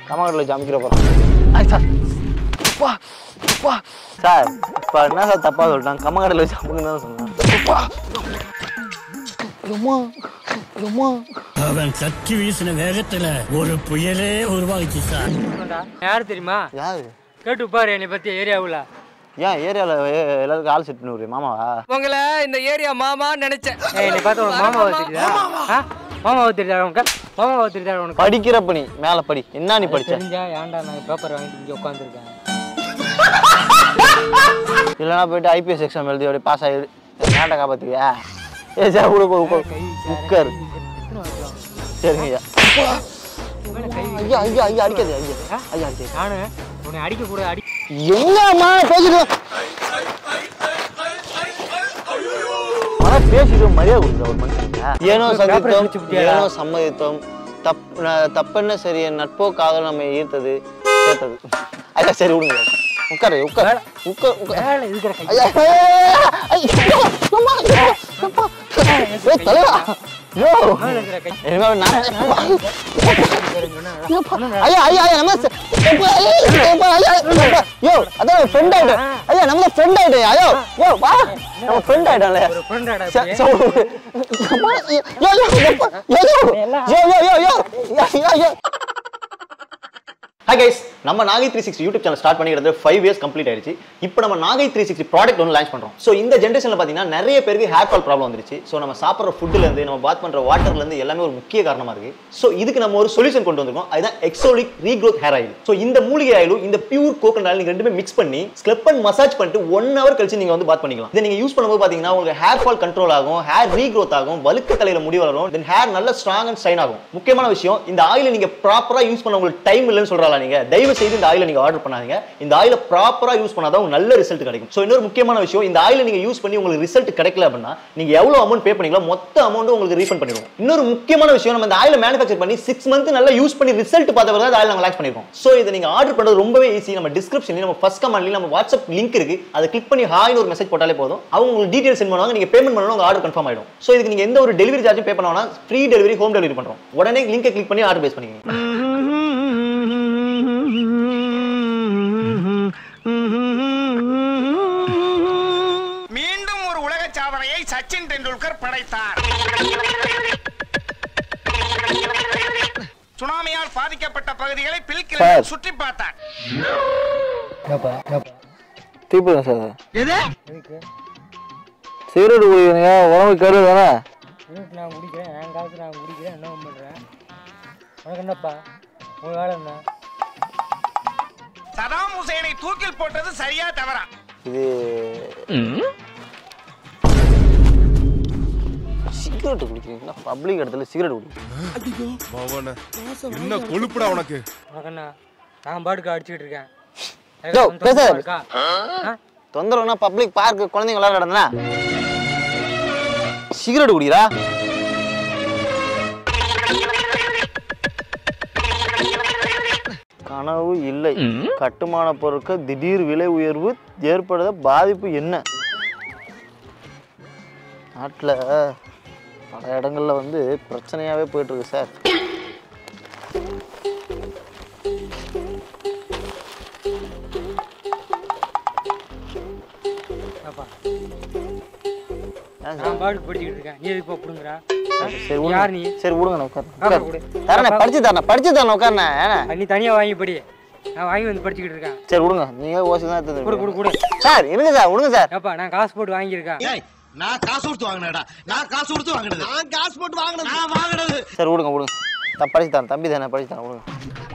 கமகடல வச்சு அமுக்கிற போகிறோம். Sir sir இப்போ என்ன சார் தப்பாக சொல்லிட்டான்? கமகடல வச்சு அமுக்குன்னு தான் சொன்னான். அவன் சக்தி வீசின வேகத்துல ஒரு புயலே உருவாகிச்சு சார். யாரு தெரியுமா? யாரு? கேட்டு பாரு என்னை பத்தி ஏரியாவுல. ஏன் ஏரியாவில் எல்லாருக்கும் ஆள் செட் பண்ணி மாமாவா? உங்களை இந்த ஏரியா மாமான்னு நினைச்சேன். என்னை பார்த்து உனக்கு மாமாவை தெரியுதா? மாமாவை தெரியுதா உனக்கு? மாமாவை தெரியுதா உனக்கு? படிக்கிற பணி மேலே படி. என்ன நீ படிச்ச? தெரிஞ்சா ஏன்டா நான் பேப்பர் வாங்கிட்டு இங்கே உட்காந்துருக்கேன். இல்லைனா போயிட்டு ஐபிஎஸ் எக்ஸாம் எழுதி அப்படியே பாஸ் ஆகிடு. நாட்டை காப்பாற்றுவியா? ஏ சார் உட்கார். சரிங்க ஐயா ஐயா ஐயா அடிக்காது. ஐயா ஐயா அடிக்காது. நானு உன்னை அடிக்கக்கூடாது. அடி என்னம்மா பேசிட்டு பேசிட்டு மரியாதை கொடுக்குற ஒரு மனுஷனுங்க. ஏனோ சந்தித்தோம் ஏனோ சம்மதித்தோம் தப்பென்ன சரி நட்போ காதல் நம்ம ஈர்த்தது கேட்டது. ஐயா சரி விடுங்க. உட்காரு உட்கார் உட்கார் உட்கார். தலைவா யோ ஐயா ஐயா ஐயா நம்ம யோ அதான் ஃப்ரெண்ட் ஆயிட்டேன். ஐயா நம்ம ஃப்ரெண்ட் ஆயிட்டேன். ஐயோ யோ வா நம்ம ஃப்ரெண்ட் ஆயிட்டோம்ல. ஒரு ஃப்ரெண்ட் ஆடா. யோ Hi guys, நம்ம நாகை 360 யூடியூப் சேனல் ஸ்டார்ட் பண்ணிக்கிறது 5 இயர்ஸ் கம்ப்ளீட் ஆயிடுச்சு. இப்போ நம்ம நாகை 360 ப்ராடக்ட் ஒன்று லான்ச் பண்றோம். ஸோ இந்த ஜென்ரேஷன்ல பாத்தீங்கன்னா நிறைய பேருக்கு ஹேர் ஃபால் ப்ராப்ளம் வந்துருச்சு. ஸோ நம்ம சாப்பிட்ற ஃபுட்ல இருந்து நம்ம பாத் பண்ற வாட்டர்ல இருந்து எல்லாமே ஒரு முக்கிய காரணமா இருக்கு. ஸோ இதுக்கு நம்ம ஒரு சொல்யூஷன் கொண்டு வந்திருக்கோம். அதுதான் எக்ஸோலிக் ரீக்ரோத் ஹேர் ஆயில். ஸோ இந்த மூலிகை ஆயிலும் இந்த பியூர் கோகனட் ஆயில் நீங்க ரெண்டுமே மிக்ஸ் பண்ணி ஸ்க்ரப் அண்ட் மசாஜ் பண்ணிட்டு 1 hour கழிச்சு நீங்க வந்து பாத் பண்ணிக்கலாம். இதை நீங்க யூஸ் பண்ணும்போது பாத்தீங்கன்னா உங்களுக்கு ஹேர் ஃபால் கண்ட்ரோல் ஆகும், ஹேர் ரீக்ரோத் ஆகும், வழுக்க தலையில முடி வளரும், தென் ஹேர் நல்ல ஸ்ட்ராங் அண்ட் ஷைன் ஆகும். முக்கியமான விஷயம் இந்த ஆயிலை நீங்க ப்ராப்பரா யூஸ் பண்ண உங்களுக்கு டைம் இல்லைன்னு சொல்றாங்க. நீங்க தயவு செய்து இந்த ஆயிலை நீங்க ஆர்டர் பண்ணாதீங்க. இந்த ஆயிலை ப்ராப்பரா யூஸ் பண்ணாதான் உங்களுக்கு நல்ல ரிசல்ட் கிடைக்கும். சோ இன்னொரு முக்கியமான விஷயம், இந்த ஆயிலை நீங்க யூஸ் பண்ணி உங்களுக்கு ரிசல்ட் கிடைக்கல அப்படின்னா நீங்க எவ்வளவு அமௌண்ட் பே பண்ணீங்களோ மொத்த அமௌண்ட் உங்களுக்கு ரீஃபண்ட் பண்ணிடுவோம். இன்னொரு முக்கியமான விஷயம், நம்ம இந்த ஆயிலை மேனுஃபேக்சர் பண்ணி 6 months நல்லா யூஸ் பண்ணி ரிசல்ட் பார்த்த பிறகு இந்த ஆயிலை நாங்க லான்ச் பண்ணிருக்கோம். சோ இதை நீங்க ஆர்டர் பண்றது ரொம்பவே ஈஸி. நம்ம டிஸ்கிரிப்ஷன்ல நம்ம ஃபர்ஸ்ட் கமெண்ட்ல நம்ம வாட்ஸ்அப் லிங்க் இருக்கு. அதை கிளிக் பண்ணி ஹாய்னு ஒரு மெசேஜ் போட்டாலே போதும். அவங்க உங்களுக்கு டீடைல்ஸ் சென்ட் பண்ணுவாங்க. நீங்க பேமெண்ட் பண்ணனும், உங்க ஆர்டர் கன்ஃபார்ம் ஆயிடும். சோ இதுக்கு நீங்க எந்த ஒரு டெலிவரி சார்ஜும் பே பண்ண வேணாம். ஃப்ரீ டெலிவரி, ஹோம் டெலிவரி பண்றோம். உடனே லிங்கை கிளிக் பண்ணி ஆர்டர் பேஸ் பண்ணிக்கங்க. மீண்டும் ஒரு உலக சாதனையை சச்சின் டெண்டுல்கர் படைத்தார். சுனாமியால் பாதிக்கப்பட்ட பகுதிகளை பில்கில் சுற்றி பார்த்தார். தீபம் சார் சிகரெட் குடிக்கிறீங்க, உடம்பு கேடு தானே. நான் குடிக்கிறேன், என் காசு நான் குடிக்கிறேன், என்ன பண்றேன்? உனக்கு என்னப்பா உங்க வேலை என்ன? சதாம் ஹுசைனை தூக்கில் போட்டது சரியா தவறா? இது சிகரெட் குடிக்கிறீங்களா? பப்ளிக் இடத்துல சிகரெட் குடிக்கிறீங்க? என்ன கொழுப்புடா உனக்கு? உனக்கு என்ன? நான் பாட்டுக்கு அடிச்சுட்டு இருக்கேன். தொந்தரவுனா பப்ளிக் பார்க் குழந்தைங்க விளையாட நடந்தா சிகரெட் குடிக்கிறா? கனவு இல்லை. கட்டுமான பொருட்கள் திடீர் விலை உயர்வு ஏற்படுத பாதிப்பு என்ன? நாட்டில் பல இடங்கள்ல வந்து பிரச்சனையாவே போயிட்டு இருக்கு சார். நான் பாட்டுக்கு படிச்சுட்டு இருக்கேன், நீ எதுக்கு போடுங்கறா? சரி யார் நீ? சரி விடுங்க, நான் உட்கார். தரேன், படிச்சு தரேன் உட்கார்னே. நீ தனியா வாங்கி படி, நான் வாங்கி வந்து படிச்சுக்கிட்டு இருக்கேன். சரி விடுங்க, நீங்க ஓசி தான் எடுத்து குடு குடு குடு. சார் இருங்க சார், விடுங்க சார். ஏப்பா நான் காசு போட்டு வாங்கியிருக்கேன். நான் காசு கொடுத்து வாங்கினேடா. நான் காசு கொடுத்து வாங்கினது. நான் காசு போட்டு வாங்கினது. நான் வாங்கினது. சரி விடுங்க விடுங்க. படிச்சு தரேன், தம்பி தானே, படிச்சு தரேன் விடுங்க.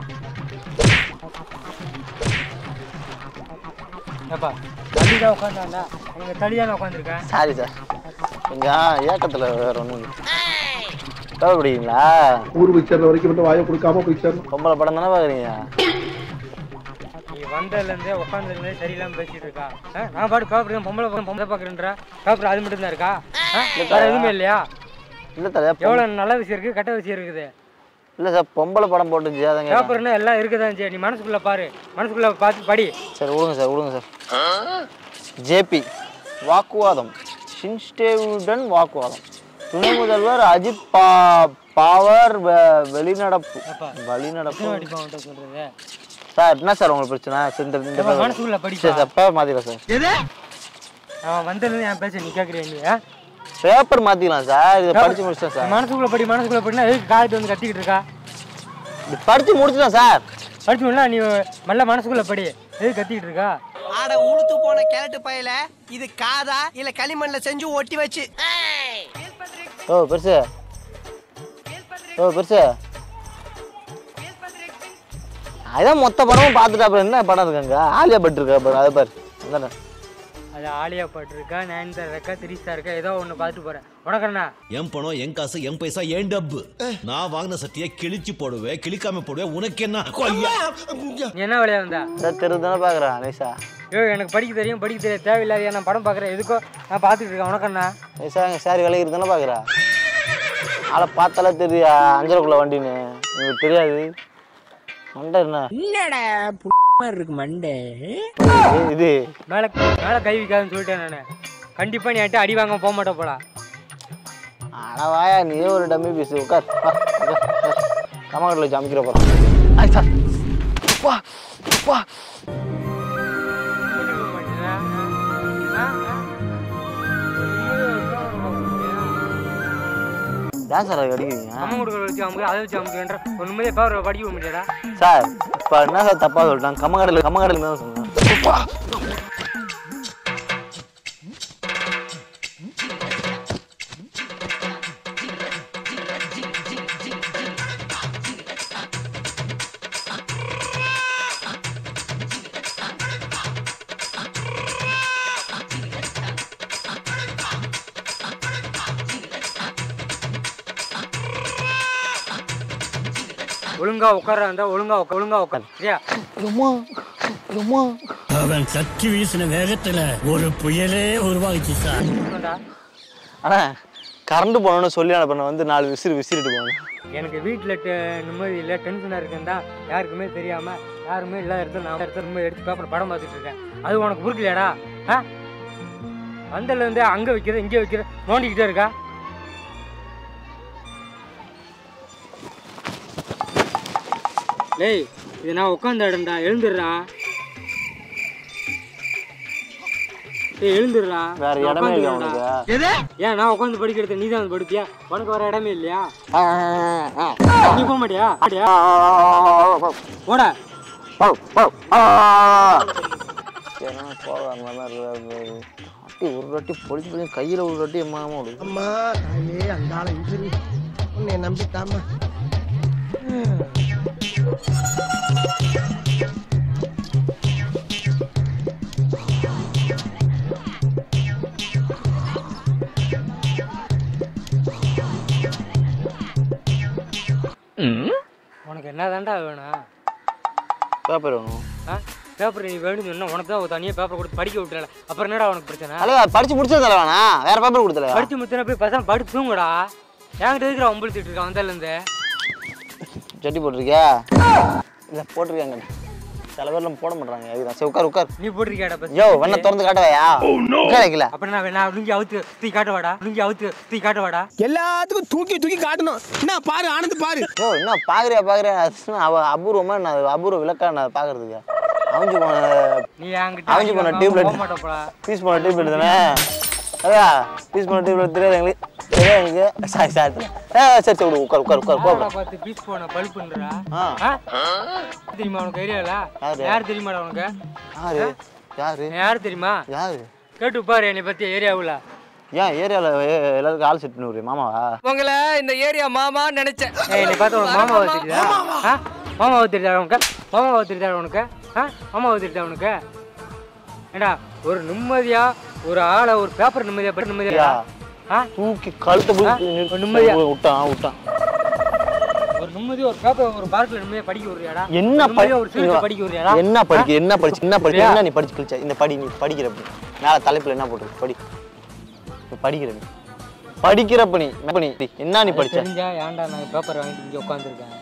ஏப்பா தள்ளிதான் உட்காந்தாண்டா, உனக்கு தள்ளிதான் உட்காந்துருக்கேன். சாரி சார், கொஞ்சம் ஏக்கத்தில் வேற ஒன்றும் தேவைப்படுங்களா? ஊர் போய் சேர்ற வரைக்கும் மட்டும் வாயை கொடுக்காம போய் சேரணும். பொம்பளை படம் தானே பார்க்குறீங்க? நீ வந்ததுலேருந்தே உட்காந்துருந்தே சரியில்லாமல் பேசிட்டு இருக்கா. நான் பாட்டு பேப்பர் பொம்பளை பார்க்குறேன்றா. பேப்பர் அது மட்டும் தான் இருக்கா? வேற எதுவுமே இல்லையா? இல்லை தலையா, எவ்வளோ நல்ல விஷயம் இருக்குது, கெட்ட விஷயம் இருக்குது. இல்லை சார், பொம்பளை படம் போட்டுச்சு அதங்க. பேப்பர்னா எல்லாம் இருக்குதான். சரி நீ மனசுக்குள்ளே பாரு, மனசுக்குள்ளே பார்த்து படி. சரி விடுங்க சார், விடுங்க சார். ஜேபி வாக்குவாதம், ஷின்ஸ்டேவுடன் வாக்குவாதம். துணை முதல்வர் அஜித் பவர் வெளிநடப்பு சொல்றது சார். என்ன சார் உங்களுக்கு பிரச்சனை? இந்த மனசுக்குள்ள படிப்பா பேப்பர் மாத்திக்கலாம் சார். அவன் வந்ததுல என் பேச நீ கேக்குறியா நீ பேப்பர் மாத்திக்கலாம் சார். இதை படிச்சு முடிச்சிட்டேன் சார். மனசுக்குள்ள படினா எதுக்கு காலத்து வந்து கத்திக்கிட்டு இருக்கா? படிச்சு முடிச்சிட்டேன் சார். படிச்சு முடியல நீ நல்ல மனசுக்குள்ள படி எதுக்கு கத்திக்கிட்டு இருக்கா? ஆட உளுத்து போன கேரட்டு பையில இது காதா இல்ல களிமண்ல செஞ்சு ஒட்டி வச்சு. ஓ பெருசு அதான் மொத்த படமும் பார்த்துட்டு அப்புறம் என்ன படம் இருக்காங்க? ஆலியா பட் இருக்கா அது பாரு. அது ஆலியா பட் இருக்கா, நயன்தாரா இருக்கா, திரிஷா இருக்கா, ஏதோ ஒண்ணு பார்த்துட்டு போறேன். உனக்கு என்ன? என் பணம் என் காசு என் பைசா என் டப்பு. நான் வாங்கின சத்தியை கிழிச்சு போடுவேன், கிழிக்காம போடுவேன். உனக்கு என்ன? நீ என்ன வேலையா வந்தா? தெரு தானே பாக்குறேன் நைசா. ஐயோ எனக்கு படிக்க தெரியும் தேவையில்லாத நான் படம் பார்க்குறேன். எதுக்கோ நான் பார்த்துட்டு இருக்கேன். உனக்கு என்ன? நைசா எங்க சாரி விலைக்கு தானே பாக்குறா. ஆளை பார்த்தாலே தெரியா அஞ்சரைக்குள்ள வண்டின்னு உங்களுக்கு தெரியாது. மண்டை என்னடா இருக்கு மண்டே இது மேல கை வைக்காதுன்னு சொல்லிட்டேன் நானு. கண்டிப்பா நீ அடி வாங்க போக மாட்டே போடா. ஆனா வாயா நீ ஒரு டம்மி பீஸ். உட்கார் கமாண்டில் வச்சு அமைக்கிற போறோம். ஏன் சார் அது அடிக்கிறீங்க? அம்மா கொடுக்குற வச்சு அமுக்கு அதை வச்சு அமுக்குன்ற ஒரு நிம்மதியாக பேர் படிக்க முடியாடா சார். இப்போ என்ன சார் தப்பா சொல்லிட்டாங்க? கம்மங்கடல் தான் சொன்னேன். ஒழுங்கா உட்கார இருந்தா ஒழுங்கா உட்காரு. சரியா? அவன் சக்தி வீசின வேகத்துல ஒரு புயலே உருவாகிச்சு சார். ஆனா கரண்ட் போனோன்னு சொல்லி அனுப்பின வந்து 4 விசிறிட்டு போகணும். எனக்கு வீட்டில் நிம்மதி இல்லை, டென்ஷனாக இருக்குன்னு தான் யாருக்குமே தெரியாம யாருமே இல்லாத இடத்துல நான் இடத்துல எடுத்து பேப்பர் படம் பார்த்துட்டு இருக்கேன். அது உனக்கு புரிக்கலையாடா? வந்தல இருந்து அங்கே வைக்கிற இங்கே வைக்கிற நோண்டிக்கிட்டே இருக்கா? டேய் இது நான் உட்காந்த இடம்டா, எழுந்துடுறா. எழுந்துடுறா. வேற இடமே இல்லை உனக்கு. ஏன் நான் உட்காந்து படிக்கிறது நீ தான் படிப்பியா? உனக்கு வர இடமே இல்லையா? நீ போக மாட்டியா? போட ஒரு வாட்டி பொழிச்சு கையில ஒரு வாட்டி அம்மா அம்மா தாயே அந்த ஆளை உன்னை நம்பித்தாமா. உனக்கு என்னதான்டா வேணும்? பேப்பர் வேணும். பேப்பர் நீ வேணும்னு சொன்னா உனக்கு தான் தனியாக பேப்பர் கொடுத்து படிக்க விட்டுறல. அப்புறம் என்னடா உனக்கு பிரச்சனை? அல்ல படிச்சு முடிச்சது வேணா வேற பேப்பர் கொடுத்தல. படிச்சு முத்தின போய் பசங்க படுத்து தூங்குடா. என்கிட்ட இருக்கிற ஒம்பளுத்திட்டு இருக்கான் வந்தாலேருந்து. ஜட்டி போட்டிருக்கியா? இல்லை போட்டிருக்காங்க. சில பேர்லாம் போட மாட்டாங்க. அதுதான் சரி உட்கார். நீ போட்டிருக்கியாடா? பஸ் யோ வெண்ண திறந்து காட்டவையா? வைக்கல. அப்ப நான் லுங்கி அவுத்து தூக்கி காட்டவாடா. எல்லாத்துக்கும் தூக்கி காட்டணும். என்ன பாரு ஆனந்த் பாரு. யோ என்ன பாக்குறியா? அபூர்வமா நான் அபூர்வ விளக்கா நான் பாக்குறதுக்கு. அவங்க போன டியூப்லைட் பீஸ் போன டியூப்லைட் தானே? அதையா பீஸ் போன டியூப்லைட் தெரியாது எங்களுக்கு. சாரி சரி உட்கார். பார்த்து பீஸ் போன பல்புன்றா. தெரியுமா உனக்கு? ஏரியால யார் தெரியுமாடா உனக்கு? யாரு தெரியுமா? கேட்டு பாரு என்னை பத்தி ஏரியாவுல. ஏன் ஏரியால எல்லாருக்கும் ஆள் செட் பண்ணி மாமாவா? உங்களை இந்த ஏரியா மாமா நினைச்சேன். என்னை பார்த்து உனக்கு மாமாவை தெரியுதா? மாமாவை தெரியுதா உனக்கு? மாமாவை தெரியுதா உனக்கு? ஏடா ஒரு நிம்மதியா ஒரு ஆளை ஒரு பேப்பர் நிம்மதியா தூக்கி கழுத்தை நிம்மதியா விட்டான். ஒரு நிம்மதியா ஒரு பேப்பர் ஒரு பார்க்ல நிம்மதியா படிக்க விடுறியாடா? என்ன படிக்க நீ படிச்சு கிழிச்ச இந்த படி. நீ படிக்கிற மேல தலைப்புல என்ன போட்டு படி. நீ படிக்கிறப்ப நீ என்ன நீ படிச்ச? ஏன்டா நான் பேப்பர் வாங்கிட்டு இங்க உட்காந்துருக்கேன்.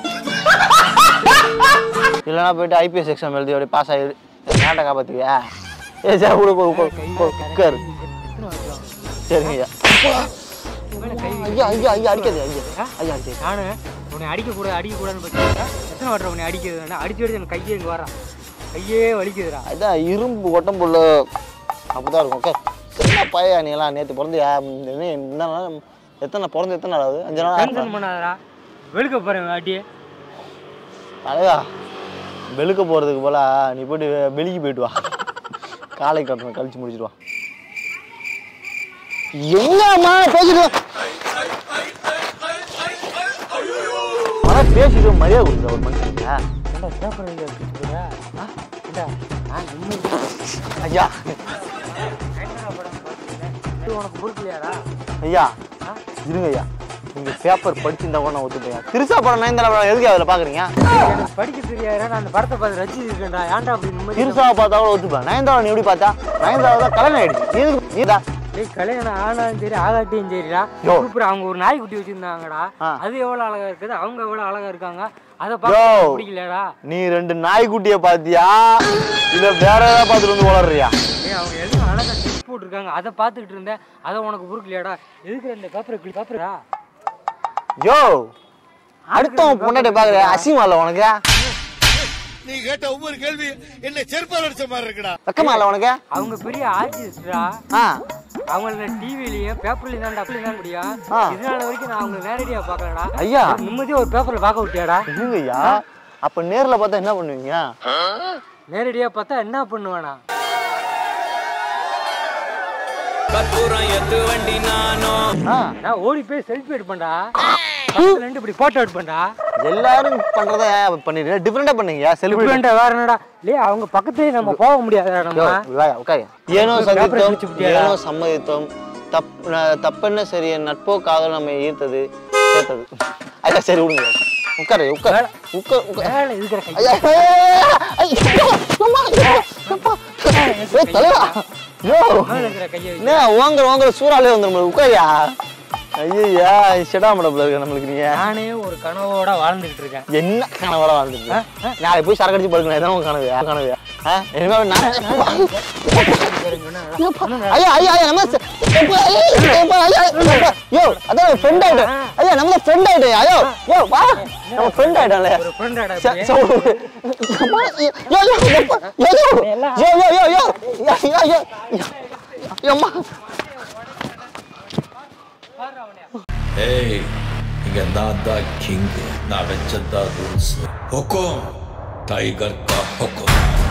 இல்லைன்னா போயிட்டு IPS எக்ஸாம் எழுதி அப்படியே பாஸ் ஆகிடு. நாட்டை காப்பாத்துவியா? சார் உட்காரு. சரிங்கய்யா மேல கை ஐயா ஐயா ஐயா அடிக்காது ஐயா ஐயா அடிக்காது. நானு உன்னை அடிக்கக்கூடாதுன்னு பார்த்தீங்கன்னா எத்தனை வாட்டர் உன்னை அடிக்கிறதுனா அடிச்சு எனக்கு கையே இங்கே வரான், கையே வலிக்குதுடா. அதான் இரும்பு உடம்புல அப்படிதான் இருக்கும். ஓகே என்ன பையா நீ எல்லாம் நேற்று பிறந்தியா? என்ன எத்தனை பிறந்து எத்தனை நாள் ஆகுது? 5 நாள் டென்ஷன் பண்ணாதடா, வெளுக்க போறேன் வாட்டி. அழகா வெளுக்க போகிறதுக்கு போல நீ போய்ட்டு வெளிக்கு போயிட்டு வா, காலை கட்டணும் கழிச்சு முடிச்சிட்டு வா. எங்கம்மா பேசிட்டு பேசிட்டு மரியாதை கொடுக்குற ஒரு மனுஷனுக்கு. ஐயா உனக்கு பொறுக்கலையாடா? ஐயா இருங்க ஐயா, நீங்க பேப்பர் படிச்சிருந்தா கூட நான் ஒத்துப்பேன். திருசா படம் நயன்தாரா படம் எதுக்கு அதில் பாக்குறீங்க? எனக்கு படிக்க தெரியாதா? நான் அந்த படத்தை பார்த்து ரசிச்சிருக்கேன்டா. ஏன்டா அப்படி நிம்மதி? திருசாவை பார்த்தா கூட ஒத்துப்பேன். நயன்தாரா நீ எப்படி பார்த்தா? நயன்தாரா தான் கல்யாணம் ஆயிடுச்சு. நீதா கல்யாணம் ஆனாலும் சரி ஆகாட்டியும் சரிடா. சூப்பர். அவங்க ஒரு நாய்க்குட்டி வச்சிருந்தாங்கடா, அது எவ்வளவு அழகா இருக்குது, அவங்க எவ்வளவு அழகா இருக்காங்க. அதை பார்க்க பிடிக்கலடா. நீ 2 நாய்க்குட்டிய பாத்தியா இல்ல வேற ஏதாவது பார்த்துட்டு வந்து வளர்றியா? அவங்க எல்லாம் அழகா டிப் போட்டிருக்காங்க, அதை பார்த்துக்கிட்டு இருந்தேன். அதை உனக்கு பொறுக்கலையாடா? எதுக்கு இந்த பேப்பரா? யோ அடுத்தவன் பொண்ணாட்டி பாக்குற அசிங்கமா இல்ல உனக்கு? நீ கேட்ட ஒவ்வொரு கேள்வி என்ன செருப்பால் அடிச்ச மாதிரி இருக்குடா. வெக்கமா இல்ல உனக்கு? அவங்க பெரிய ஆர்டிஸ்டா. அவங்கள டிவிலயும் பேப்பர்லயும் தான் அப்படி தான் முடியும். இதனால வரைக்கும் நான் அவங்க நேரடியா பாக்கலடா. ஐயா நிம்மதியா ஒரு பேப்பர்ல பார்க்க விட்டியாடா? என்னங்க ஐயா, அப்ப நேர்ல பார்த்தா என்ன பண்ணுவீங்க? நேரடியா பார்த்தா என்ன பண்ணுவானா? நான் ஓடி போய் செல்ஃபி எடுப்பேன்டா, இப்படி போட்டோ எடுப்பேன்டா. எல்லாரும் பண்றத பண்ணிடுங்க, டிஃபரெண்டா பண்ணுங்க. செலிபிரிட்டி வேற என்னடா? இல்லையே அவங்க பக்கத்துலயே நம்ம போக முடியாதுடா. நம்ம ஏனோ சந்தித்தோம் ஏனோ சம்மதித்தோம், தப்பென்ன சரி நட்போ காதல் நம்ம ஈர்த்தது கேட்டது. ஐயா சரி விடுங்க, உட்காரு உட்காரு உட்காரு இருக்கிற வாங்குற சூறாலே வந்துடும். உட்காரியா? ஐயா செடாமடப்புல இருக்க நம்மளுக்கு. நீங்க நானே ஒரு கனவோட வாழ்ந்துட்டு இருக்கேன். என்ன கனவோட வாழ்ந்துட்டு? நாளைக்கு போய் சரக்கு அடிச்சு படுக்கணும், இதான் உங்க கனவு. ஐயா ஐயா நம்ம யோ அதான் ஃப்ரெண்ட் ஆயிட்டேன். ஐயா நம்ம ஃப்ரெண்ட் ஆயிட்டேன். ஐயோ யோ வா நம்ம ஃப்ரெண்ட் ஆயிட்டோம்ல. ஒரு ஃப்ரெண்டாடா. ஏய் இங்க நான் தான் கிங், நான் வச்சதா ரூல்ஸ். ஹுக்கும் டைகர் கா ஹுக்கும்.